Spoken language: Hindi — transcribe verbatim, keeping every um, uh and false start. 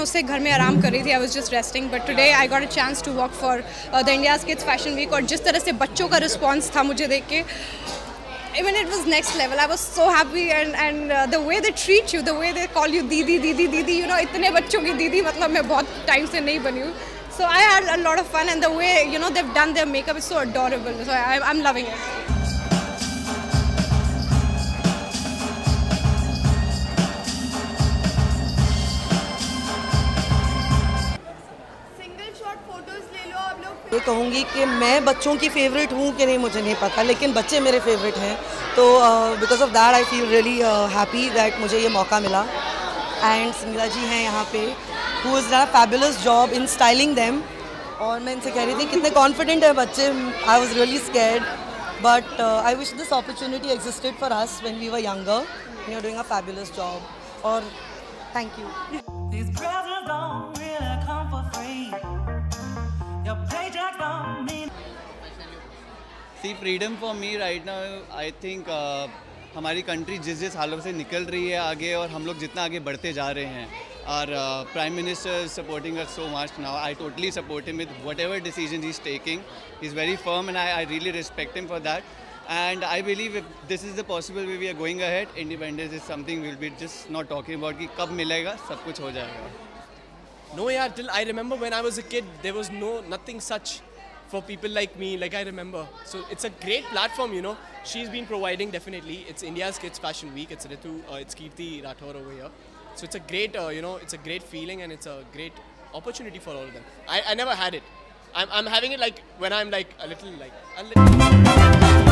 से घर में आराम कर रही थी, I was just resting, but today I got a chance to work for the India's kids fashion week, और जिस तरह से बच्चों का रिस्पॉन्स था मुझे देख के, I mean, it was next level. I was so happy, and and uh, the way they treat you, the way they call you दीदी दीदी दीदी, you know, इतने बच्चों की दीदी, मतलब मैं बहुत टाइम से नहीं बनी हूँ. So I had a lot of fun, and the way, you know, they've done their makeup is so adorable. So I, I'm loving it. ये कहूँगी कि मैं बच्चों की फेवरेट हूँ कि नहीं मुझे नहीं पता, लेकिन बच्चे मेरे फेवरेट हैं, तो because of that I feel really happy that मुझे ये मौका मिला. एंड संगीता जी हैं यहाँ पे, who is done a fabulous job in styling them. और मैं इनसे कह रही थी कितने कॉन्फिडेंट है बच्चे. I was really scared, but I wish this opportunity existed for us when we were younger. You are doing a fabulous job, और thank you. See, freedom for me right now, I think uh, हमारी कंट्री जिस जिस हालों से निकल रही है आगे, और हम लोग जितना आगे बढ़ते जा रहे हैं, और prime minister is supporting us so much now. I totally support him with whatever decisions he is taking. He is very firm, and I, I really respect him for that. And I believe if this is the possible way we are going ahead, independence is something we'll be just not talking about कि कब मिलेगा, सब कुछ हो जाएगा. No, yeah, till I remember when I was a kid, there was no nothing such for people like me, like I remember. So it's a great platform, you know. She's been providing, definitely. It's India's Kids Fashion Week. It's Ritu, uh, it's Kirti Rathore over here. So it's a great, uh, you know, it's a great feeling, and it's a great opportunity for all of them. I, I never had it. I'm, I'm having it like when I'm like a little, like a little.